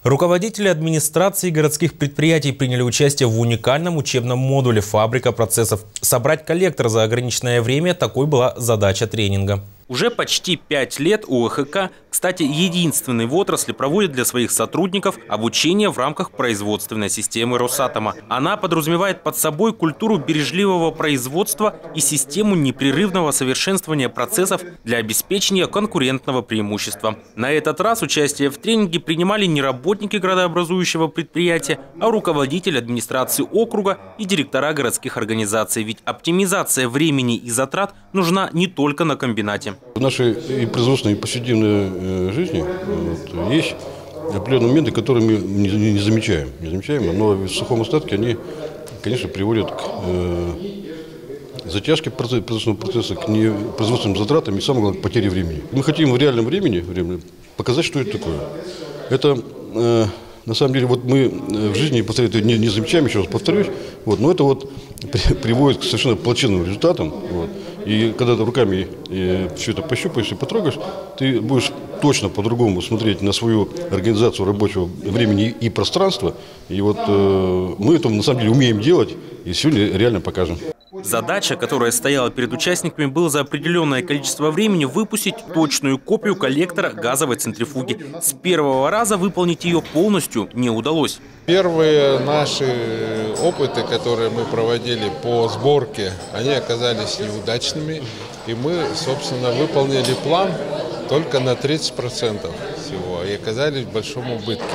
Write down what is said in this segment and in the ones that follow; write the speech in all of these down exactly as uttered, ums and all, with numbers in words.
Руководители администрации городских предприятий приняли участие в уникальном учебном модуле «Фабрика процессов». Собрать коллектор за ограниченное время – такой была задача тренинга. Уже почти пять лет УЭХК, кстати, единственный в отрасли, проводит для своих сотрудников обучение в рамках производственной системы Росатома. Она подразумевает под собой культуру бережливого производства и систему непрерывного совершенствования процессов для обеспечения конкурентного преимущества. На этот раз участие в тренинге принимали не работники градообразующего предприятия, а руководители администрации округа и директора городских организаций. Ведь оптимизация времени и затрат нужна не только на комбинате. В нашей и производственной, и повседневной жизни вот, есть определенные моменты, которые мы не, не замечаем. Не замечаем, но в сухом остатке они, конечно, приводят к э, затяжке производственного процесса, к производственным затратам и, самое главное, к потере времени. Мы хотим в реальном времени, времени показать, что это такое. Это, э, на самом деле, вот мы в жизни постоянно не, не замечаем, еще раз повторюсь, вот, но это вот при, приводит к совершенно плачевным результатам. Вот. И когда ты руками э, все это пощупаешь и потрогаешь, ты будешь точно по-другому смотреть на свою организацию рабочего времени и пространства. И вот э, мы это на самом деле умеем делать, и сегодня реально покажем. Задача, которая стояла перед участниками, была за определенное количество времени выпустить точную копию коллектора газовой центрифуги. С первого раза выполнить ее полностью не удалось. Первые наши опыты, которые мы проводили по сборке, они оказались неудачными. И мы, собственно, выполнили план только на тридцать процентов всего и оказались в большом убытке.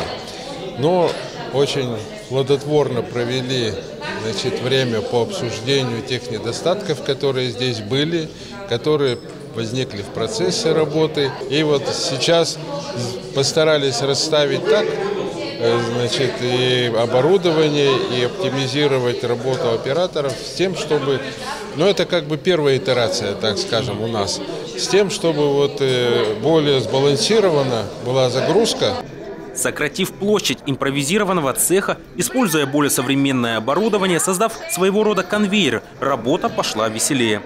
Но очень плодотворно провели значит, время по обсуждению тех недостатков, которые здесь были, которые возникли в процессе работы. И вот сейчас постарались расставить так, значит, и оборудование, и оптимизировать работу операторов с тем, чтобы, ну это как бы первая итерация, так скажем, у нас, с тем, чтобы вот более сбалансирована была загрузка. Сократив площадь импровизированного цеха, используя более современное оборудование, создав своего рода конвейер, работа пошла веселее.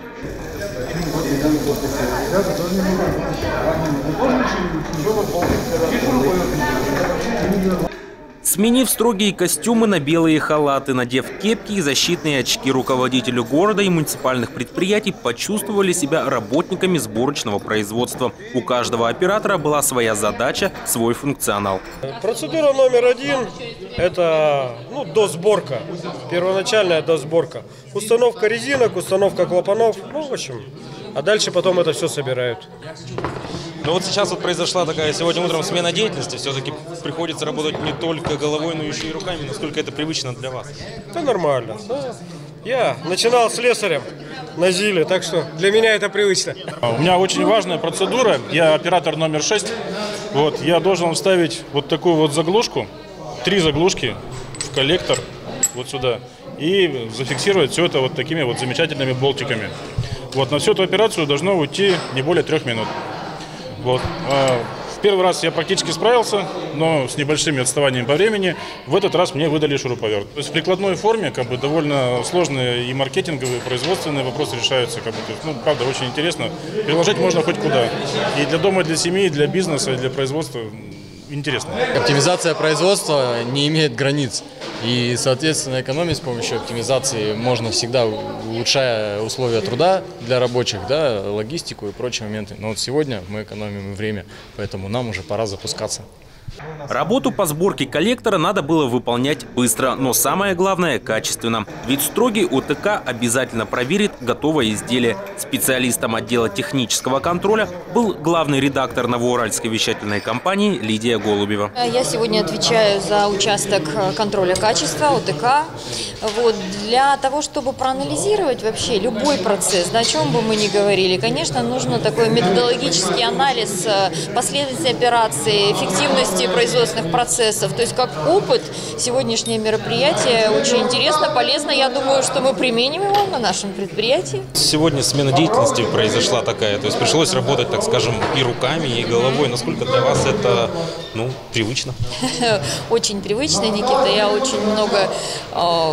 Сменив строгие костюмы на белые халаты, надев кепки и защитные очки, руководители города и муниципальных предприятий почувствовали себя работниками сборочного производства. У каждого оператора была своя задача, свой функционал. Процедура номер один – это ну, досборка, первоначальная досборка. Установка резинок, установка клапанов, ну в общем, а дальше потом это все собирают. Но вот сейчас вот произошла такая сегодня утром смена деятельности. Все-таки приходится работать не только головой, но еще и руками. Насколько это привычно для вас? Это нормально. Я начинал слесарем на ЗИЛе, так что для меня это привычно. У меня очень важная процедура. Я оператор номер шесть. Вот, я должен вставить вот такую вот заглушку, три заглушки в коллектор вот сюда и зафиксировать все это вот такими вот замечательными болтиками. Вот, на всю эту операцию должно уйти не более трех минут. Вот. В первый раз я практически справился, но с небольшими отставаниями по времени. В этот раз мне выдали шуруповерт. То есть в прикладной форме как бы довольно сложные и маркетинговые, и производственные вопросы решаются. Как бы, то есть, ну, правда, очень интересно. Приложить можно хоть куда. И для дома, и для семьи, и для бизнеса, и для производства интересно. Оптимизация производства не имеет границ. И, соответственно, экономить с помощью оптимизации можно всегда, улучшая условия труда для рабочих, да, логистику и прочие моменты. Но вот сегодня мы экономим время, поэтому нам уже пора запускаться. Работу по сборке коллектора надо было выполнять быстро, но самое главное – качественно. Ведь строгий ОТК обязательно проверит готовое изделие. Специалистом отдела технического контроля был главный редактор Новоуральской вещательной компании Лидия Голубева. Я сегодня отвечаю за участок контроля качества, ОТК. Вот, для того, чтобы проанализировать вообще любой процесс, да, о чем бы мы ни говорили, конечно, нужно такой методологический анализ последовательности операции, эффективности производственных процессов. То есть как опыт сегодняшнее мероприятие очень интересно, полезно. Я думаю, что мы применим его на нашем предприятии. Сегодня смена деятельности произошла такая. То есть пришлось работать, так скажем, и руками, и головой. Насколько для вас это ну, привычно? Очень привычно, Никита. Я очень много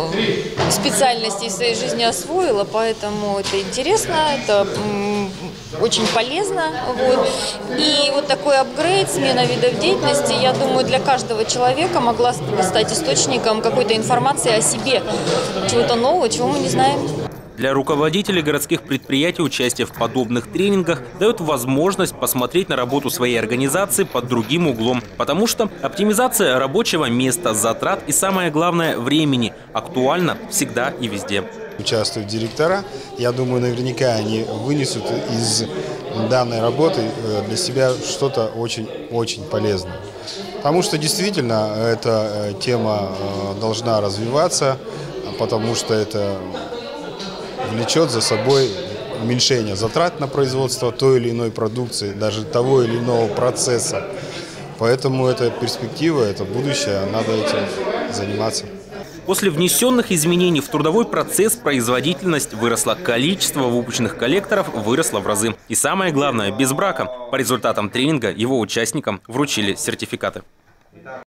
э, специальностей в своей жизни освоила, поэтому это интересно. Это очень полезно. Вот. И вот такой апгрейд, смена видов деятельности, я думаю, для каждого человека могла стать источником какой-то информации о себе, чего-то нового, чего мы не знаем. Для руководителей городских предприятий участие в подобных тренингах дает возможность посмотреть на работу своей организации под другим углом. Потому что оптимизация рабочего места, затрат и, самое главное, времени актуальна всегда и везде. Участвуют директора. Я думаю, наверняка они вынесут из данной работы для себя что-то очень-очень полезное. Потому что действительно эта тема должна развиваться, потому что это влечет за собой уменьшение затрат на производство той или иной продукции, даже того или иного процесса. Поэтому это перспектива, это будущее, надо этим заниматься. После внесенных изменений в трудовой процесс производительность выросла, количество выпущенных коллекторов выросло в разы. И самое главное, без брака. По результатам тренинга его участникам вручили сертификаты.